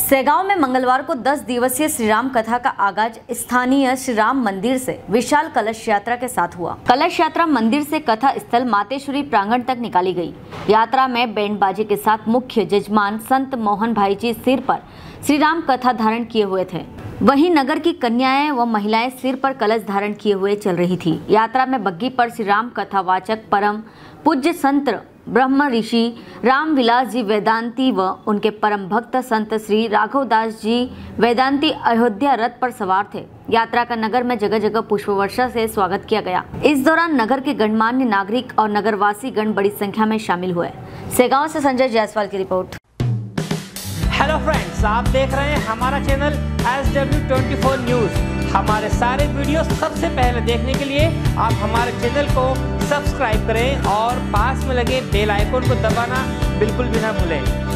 सेगांव में मंगलवार को 10 दिवसीय श्री राम कथा का आगाज स्थानीय श्री राम मंदिर से विशाल कलश यात्रा के साथ हुआ। कलश यात्रा मंदिर से कथा स्थल मातेश्वरी प्रांगण तक निकाली गई। यात्रा में बैंड बाजे के साथ मुख्य जजमान संत मोहन भाई जी सिर पर श्री राम कथा धारण किए हुए थे। वहीं नगर की कन्याएं व महिलाएं सिर पर कलश धारण किए हुए चल रही थी। यात्रा में बग्घी पर श्री राम कथा वाचक परम पूज्य संत ब्रह्म ऋषि रामविलास जी वेदांती व उनके परम भक्त संत श्री राघवदास जी वेदांती अयोध्या रथ पर सवार थे। यात्रा का नगर में जगह जगह पुष्प वर्षा से स्वागत किया गया। इस दौरान नगर के गणमान्य नागरिक और नगरवासी गण बड़ी संख्या में शामिल हुए। सेगांव से संजय जायसवाल की रिपोर्ट। हेलो फ्रेंड्स, आप देख रहे हैं हमारा चैनल SW24 न्यूज़। हमारे सारे वीडियो सबसे पहले देखने के लिए आप हमारे चैनल को सब्सक्राइब करें और पास में लगे बेल आइकन को दबाना बिल्कुल भी ना भूलें।